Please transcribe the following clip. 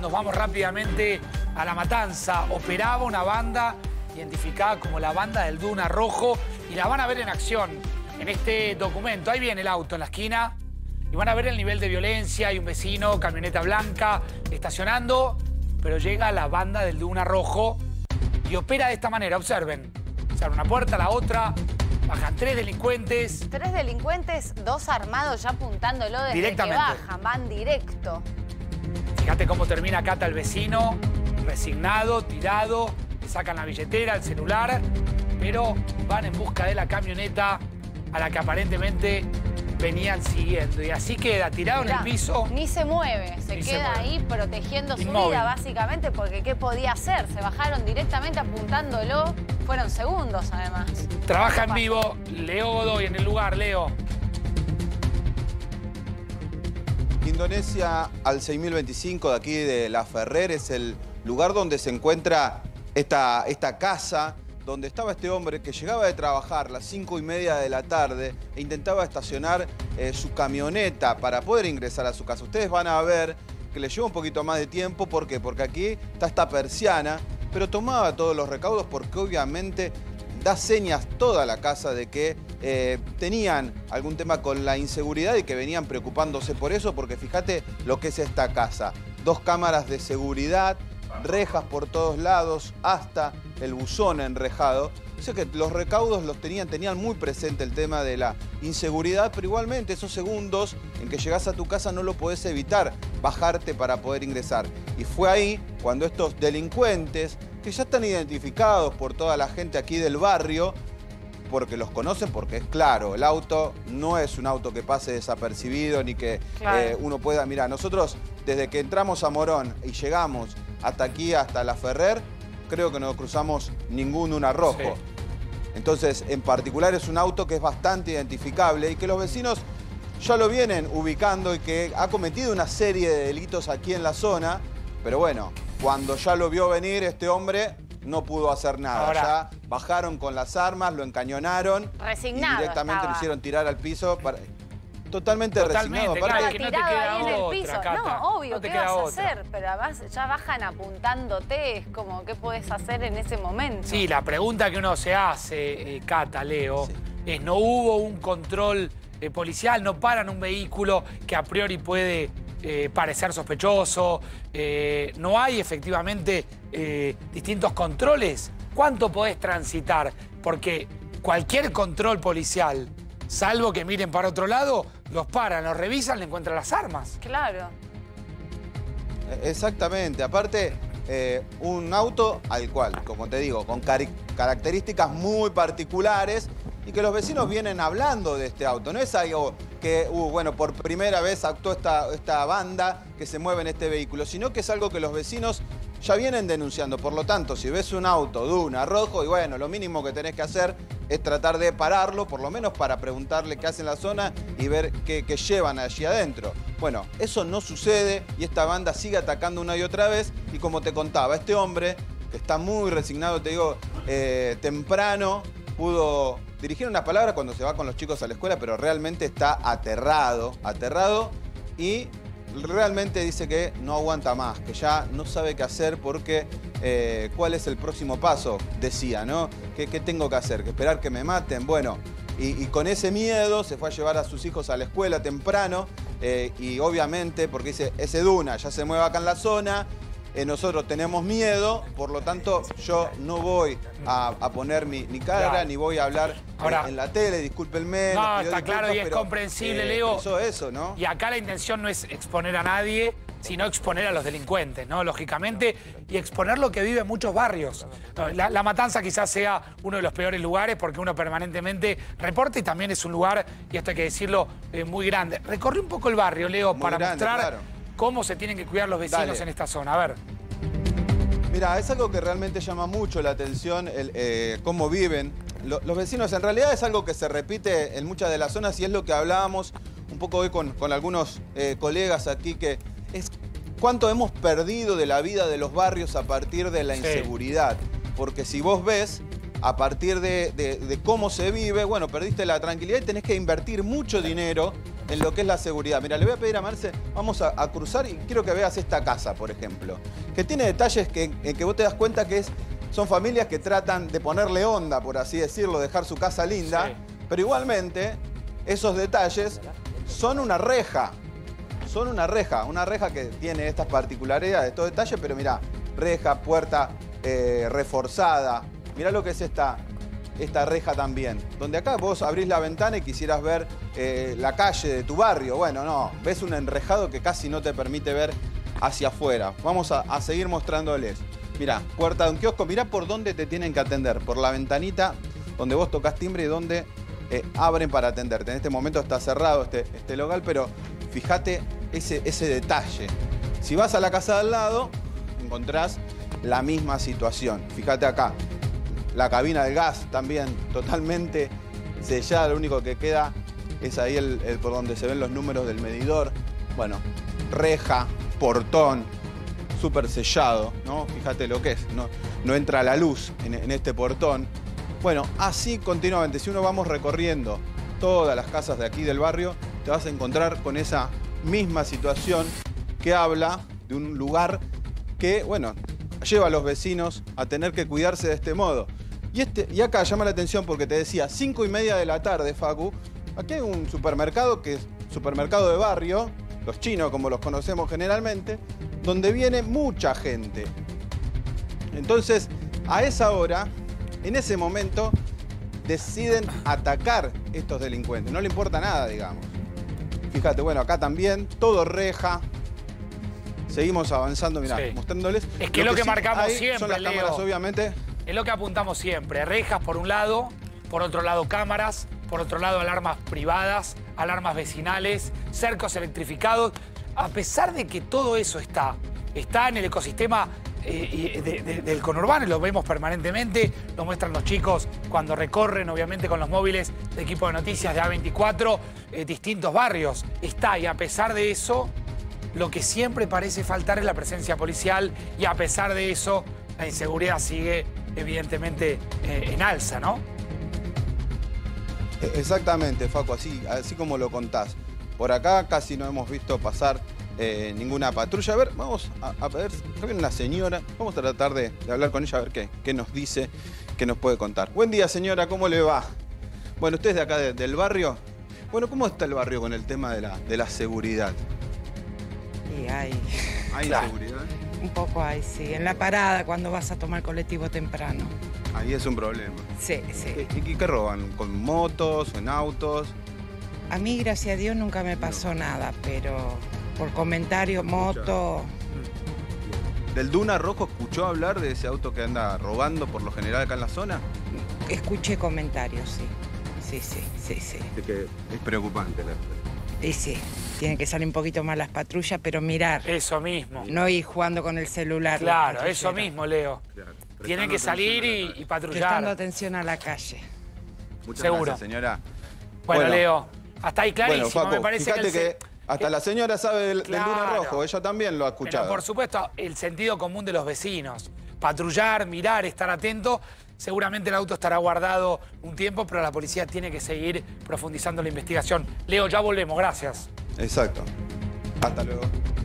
nos vamos rápidamente a La Matanza. Operaba una banda identificada como la banda del Duna Rojo y la van a ver en acción en este documento. Ahí viene el auto en la esquina y van a ver el nivel de violencia. Hay un vecino, camioneta blanca, estacionando, pero llega la banda del Duna Rojo y opera de esta manera. Observen. Se abre una puerta, la otra, bajan 3 delincuentes. 3 delincuentes, 2 armados ya apuntándolo desde Directamente. que bajan, van directo. Fíjate cómo termina Cata el vecino, resignado, tirado, le sacan la billetera, el celular, pero van en busca de la camioneta a la que aparentemente venían siguiendo. Y así queda tirado Mirá, en el piso. Ni se mueve, se queda ahí protegiendo su vida básicamente, porque ¿qué podía hacer? Se bajaron directamente apuntándolo, fueron segundos además. Trabaja en vivo Leo Godoy en el lugar. Leo. Indonesia al 6025 de aquí de La Ferrer es el lugar donde se encuentra esta casa donde estaba este hombre que llegaba de trabajar a las 5:30 de la tarde e intentaba estacionar su camioneta para poder ingresar a su casa. Ustedes van a ver que le lleva un poquito más de tiempo. ¿Por qué? Porque aquí está esta persiana, pero tomaba todos los recaudos porque obviamente da señas toda la casa de que tenían algún tema con la inseguridad y que venían preocupándose por eso, porque fíjate lo que es esta casa. 2 cámaras de seguridad, rejas por todos lados, hasta el buzón enrejado. O sea que los recaudos los tenían muy presente el tema de la inseguridad, pero igualmente esos segundos en que llegás a tu casa no lo podés evitar, bajarte para poder ingresar. Y fue ahí cuando estos delincuentes, que ya están identificados por toda la gente aquí del barrio, porque los conocen, porque es claro, el auto no es un auto que pase desapercibido ni que uno pueda... Mirá, nosotros desde que entramos a Morón y llegamos hasta aquí, hasta La Ferrer, creo que no cruzamos ningún Duna Rojo. Sí. Entonces, en particular es un auto que es bastante identificable y que los vecinos ya lo vienen ubicando y que ha cometido una serie de delitos aquí en la zona, pero bueno, cuando ya lo vio venir este hombre, no pudo hacer nada. Ahora, ya bajaron con las armas, lo encañonaron. Resignado y directamente estaba. Lo hicieron tirar al piso. Totalmente resignado. Claro, que no te tirado queda ahí en el otra, piso. Cata. No, obvio, No te ¿qué queda vas a otra. hacer? Pero además ya bajan apuntándote, es como, ¿qué podés hacer en ese momento? Sí, la pregunta que uno se hace, Cata, Leo, es ¿no hubo un control policial? ¿No paran un vehículo que a priori puede parecer sospechoso? ¿No hay efectivamente distintos controles? ¿Cuánto podés transitar? Porque cualquier control policial, salvo que miren para otro lado, los paran, los revisan, le encuentran las armas. Claro. Exactamente. Aparte, un auto al cual, como te digo, con características muy particulares y que los vecinos vienen hablando de este auto. No es algo que, bueno, por primera vez actuó esta banda que se mueve en este vehículo, sino que es algo que los vecinos ya vienen denunciando. Por lo tanto, si ves un auto Duna Rojo, y bueno, lo mínimo que tenés que hacer es tratar de pararlo, por lo menos para preguntarle qué hace en la zona y ver qué llevan allí adentro. Bueno, eso no sucede y esta banda sigue atacando una y otra vez. Y como te contaba, este hombre, que está muy resignado, te digo, temprano pudo dirigir unas palabras cuando se va con los chicos a la escuela, pero realmente está aterrado y realmente dice que no aguanta más, que ya no sabe qué hacer porque cuál es el próximo paso, decía, ¿no? ¿Qué tengo que hacer? ¿Que esperar que me maten? Bueno, y con ese miedo se fue a llevar a sus hijos a la escuela temprano y obviamente, porque dice, ese Duna ya se mueve acá en la zona, nosotros tenemos miedo, por lo tanto yo no voy a poner mi cara, ni voy a hablar en la tele, discúlpenme. No, está claro y es comprensible, Leo. Eso, ¿no? Y acá la intención no es exponer a nadie, sino exponer a los delincuentes, ¿no? Lógicamente, y exponer lo que vive en muchos barrios. La Matanza quizás sea uno de los peores lugares porque uno permanentemente reporta y también es un lugar, y esto hay que decirlo, muy grande. Recorrí un poco el barrio, Leo, para mostrar cómo se tienen que cuidar los vecinos en esta zona. A ver. Mira, es algo que realmente llama mucho la atención, cómo viven los vecinos. En realidad es algo que se repite en muchas de las zonas y es lo que hablábamos un poco hoy con algunos colegas aquí, que es cuánto hemos perdido de la vida de los barrios a partir de la inseguridad. Porque si vos ves, a partir de cómo se vive, bueno, perdiste la tranquilidad y tenés que invertir mucho dinero en lo que es la seguridad. Mira, le voy a pedir a Marce, vamos a cruzar y quiero que veas esta casa, por ejemplo, que tiene detalles que vos te das cuenta que son familias que tratan de ponerle onda, por así decirlo, dejar su casa linda, sí. Pero igualmente esos detalles son una reja. Son una reja que tiene estas particularidades, estos detalles, pero mirá, reja, puerta reforzada. Mirá lo que es esta reja también. Donde acá vos abrís la ventana y quisieras ver la calle de tu barrio. Bueno, no, ves un enrejado que casi no te permite ver hacia afuera. Vamos a seguir mostrándoles. Mirá, puerta de un kiosco, mirá por dónde te tienen que atender. Por la ventanita donde vos tocas timbre y donde abren para atenderte. En este momento está cerrado este local, pero fíjate ese detalle. Si vas a la casa de al lado, encontrás la misma situación. Fíjate acá, la cabina del gas también totalmente sellada. Lo único que queda es ahí por donde se ven los números del medidor. Bueno, reja, portón, súper sellado, ¿no? Fíjate lo que es, no entra la luz en este portón. Bueno, así continuamente, si uno vamos recorriendo todas las casas de aquí del barrio, te vas a encontrar con esa misma situación que habla de un lugar que, bueno, lleva a los vecinos a tener que cuidarse de este modo. Y acá llama la atención porque te decía, 5:30 de la tarde, Facu, aquí hay un supermercado que es supermercado de barrio, los chinos como los conocemos generalmente, donde viene mucha gente. Entonces, a esa hora, en ese momento, deciden atacar estos delincuentes. No le importa nada, digamos. Fíjate, bueno, acá también, todo reja. Seguimos avanzando, mirá, sí, mostrándoles. Es que lo que marcamos siempre, son las cámaras, Leo, obviamente. Es lo que apuntamos siempre. Rejas por un lado, por otro lado cámaras, por otro lado alarmas privadas, alarmas vecinales, cercos electrificados. A pesar de que todo eso está en el ecosistema del conurbano, y lo vemos permanentemente, lo muestran los chicos cuando recorren, obviamente, con los móviles de equipo de noticias de A24, distintos barrios. Está, y a pesar de eso, lo que siempre parece faltar es la presencia policial, y a pesar de eso, la inseguridad sigue, evidentemente, en alza, ¿no? Exactamente, Facu, así como lo contás. Por acá casi no hemos visto pasar ninguna patrulla. A ver, vamos a ver, acá viene una señora, vamos a tratar de hablar con ella a ver qué nos dice, qué nos puede contar. Buen día, señora, ¿cómo le va? Bueno, usted es de acá del barrio. Bueno, ¿cómo está el barrio con el tema de la seguridad? Y hay claro. ¿Seguridad? Un poco hay, sí. En la parada, cuando vas a tomar colectivo temprano. Ahí es un problema. Sí, sí. ¿Y qué roban? ¿Con motos o en autos? A mí, gracias a Dios, nunca me pasó nada, pero por comentario, moto... ¿Del Duna Rojo escuchó hablar de ese auto que anda robando por lo general acá en la zona? Escuché comentarios, sí. Sí. De que es preocupante la verdad. Y sí, tienen que salir un poquito más las patrullas, pero mirar. Eso mismo. No ir jugando con el celular. Claro, eso mismo, Leo. Claro. Tienen que salir y patrullar. Prestando atención a la calle. Muchas gracias, señora. Bueno, Leo, hasta ahí clarísimo. Bueno, Facu, me parece fíjate que hasta la señora sabe del Duna Rojo, ella también lo ha escuchado. Pero por supuesto, el sentido común de los vecinos. Patrullar, mirar, estar atento. Seguramente el auto estará guardado un tiempo, pero la policía tiene que seguir profundizando la investigación. Leo, ya volvemos. Gracias. Exacto. Hasta luego.